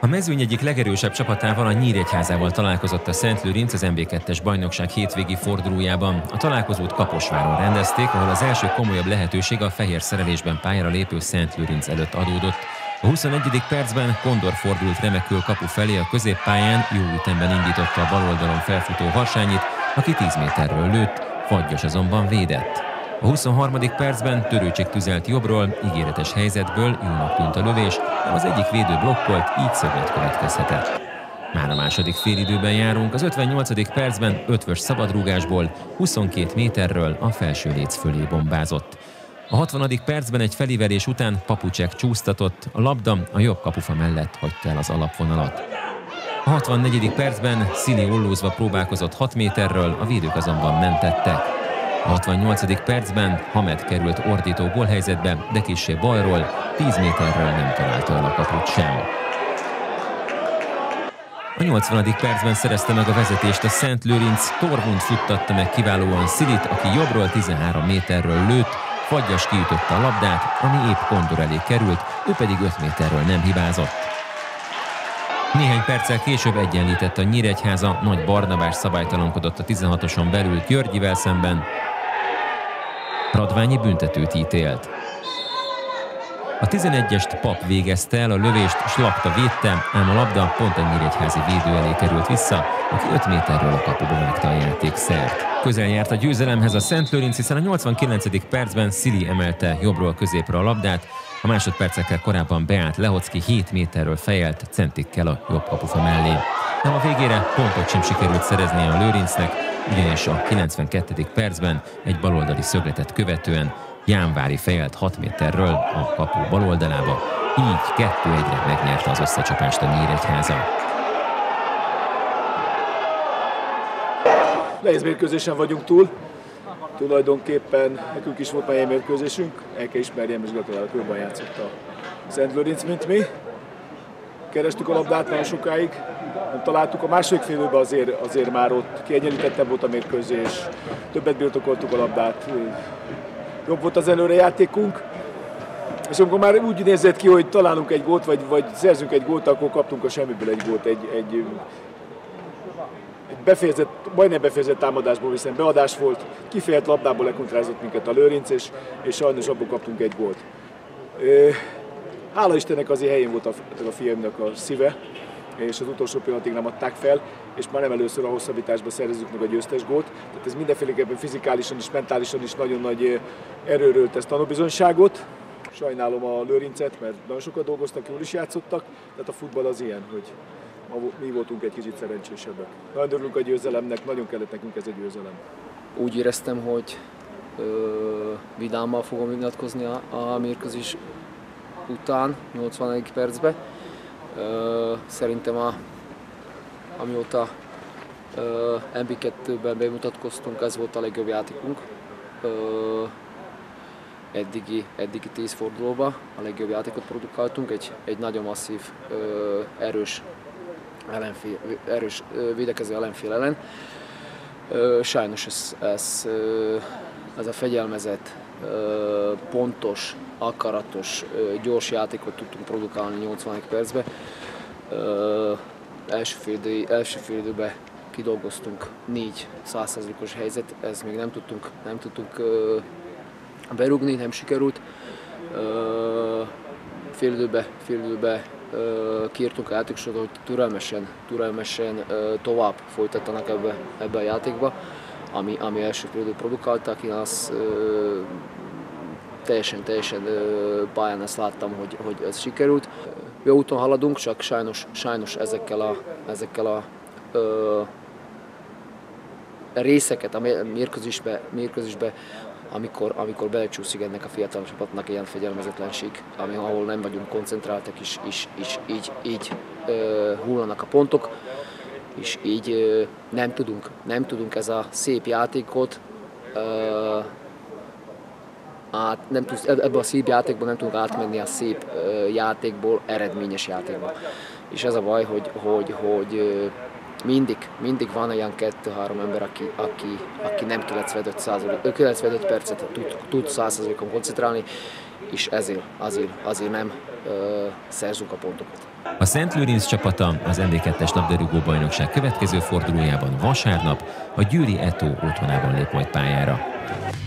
A mezőny egyik legerősebb csapatával, a Nyíregyházával találkozott a Szentlőrinc az MB2-es bajnokság hétvégi fordulójában. A találkozót Kaposváron rendezték, ahol az első komolyabb lehetőség a fehér szerelésben pályára lépő Szentlőrinc előtt adódott. A 21. percben Kondor fordult remekül kapu felé a középpályán, jó ütemben indította a bal oldalon felfutó Harsányit, aki 10 méterről lőtt, Fagyos azonban védett. A 23. percben Törőcsik tüzelt jobbról, ígéretes helyzetből, jónak tűnt a lövés, de az egyik védő blokkolt, így szöglet következhetett. Már a második félidőben járunk, az 58. percben ötvös szabadrúgásból 22 méterről a felső léc fölé bombázott. A 60. percben egy felívelés után Papucsek csúsztatott, a labda a jobb kapufa mellett hagyta el az alapvonalat. A 64. percben Szili ollózva próbálkozott 6 méterről, a védők azonban mentettek. A 68. percben Hamed került ordító gólhelyzetbe, de kissé balról, 10 méterről nem találta el a kaput sem. A 80. percben szerezte meg a vezetést a Szentlőrinc, Torvund futtatta meg kiválóan Szilit, aki jobbról 13 méterről lőtt, Fagyas kiütötte a labdát, ami épp Kondor elé került, ő pedig 5 méterről nem hibázott. Néhány perccel később egyenlített a Nyíregyháza, Nagy Barnabás szabálytalankodott a 16-oson belül Györgyivel szemben. Radványi büntetőt ítélt. A 11-est Pap végezte el, a lövést Slapta védte, ám a labda pont a nyíregyházi védő elé került vissza, aki 5 méterről a kapuba vágta a játékszert. Közel járt a győzelemhez a Szentlőrinc, hiszen a 89. percben Szili emelte jobbról középre a labdát, a másodpercekkel korábban beállt Lehocki 7 méterről fejelt centikkel a jobb kapufa mellé. Nem a végére pontot sem sikerült szereznie a Lőrincnek, ugyanis a 92. percben egy baloldali szögletet követően Jánvári fejelt 6 méterről a kapu baloldalába, így 2-1-re megnyerte az összecsapást a Nyíregyháza. Nehéz mérkőzésen vagyunk túl. Tulajdonképpen nekünk is volt mai mérkőzésünk, el kell ismerjem, és gratulálok, jobban játszott a Szentlőrinc, mint mi. Kerestük a labdát nagyon sokáig, nem találtuk. A második fél időben azért már ott kiegyenlítettebb volt a mérkőzés, többet birtokoltuk a labdát, jobb volt az előrejátékunk. És amikor már úgy nézett ki, hogy találunk egy gólt, vagy szerzünk egy gólt, akkor kaptunk a semmiből egy gólt, egy majdnem befejezett támadásból, hiszen beadás volt, kifejelt labdából lekontrázott minket a Lőrinc, és sajnos abból kaptunk egy gólt. Hála Istennek azért helyén volt a fiamnak a szíve, és az utolsó pillanatig nem adták fel, és már nem először a hosszabbításban szerezzük meg a győztes gólt. Tehát ez mindenféleképpen fizikálisan és mentálisan is nagyon nagy erőről tesz tanúbizonyságot. Sajnálom a Lőrincet, mert nagyon sokat dolgoztak, jól is játszottak, tehát a futball az ilyen, hogy mi voltunk egy kicsit szerencsésebbek. Nagyon örülünk a győzelemnek, nagyon kellett nekünk ez a győzelem. Úgy éreztem, hogy vidámmal fogom nyilatkozni a mérkőzés után, 80. percben. Szerintem amióta MB2-ben bemutatkoztunk, ez volt a legjobb játékunk. Eddigi 10 fordulóban a legjobb játékot produkáltunk, egy nagyon masszív, erős védekező ellenfél ellen. Sajnos ez a fegyelmezett, pontos, akaratos, gyors játékot tudtunk produkálni 80 percben. Első fél időben kidolgoztunk 4 100%-os helyzet, ez még nem tudtunk berúgni, nem sikerült. Fél időben kiírtunk a játékosot, hogy türelmesen tovább folytattanak ebbe a játékba, ami első fél időt produkáltak. Én azt teljesen pályán ezt láttam, hogy ez sikerült. Jó úton haladunk, csak sajnos ezekkel a részeket a mérkőzésbe, amikor belecsúszik ennek a fiatal csapatnak ilyen fegyelmezetlenség, ahol nem vagyunk koncentráltak, és így hullanak a pontok, és így nem tudunk ez a szép játékot, ebben a szép játékból nem tudunk átmenni a szép játékból eredményes játékba. És ez a baj, hogy mindig van olyan 2-3 ember, aki nem 95 percet tud 100%-on koncentrálni, és azért nem szerzünk a pontokat. A Szent Lőrinc csapata az MB2-es labdarúgó bajnokság következő fordulójában vasárnap a Győri Eto otthonában lép majd pályára.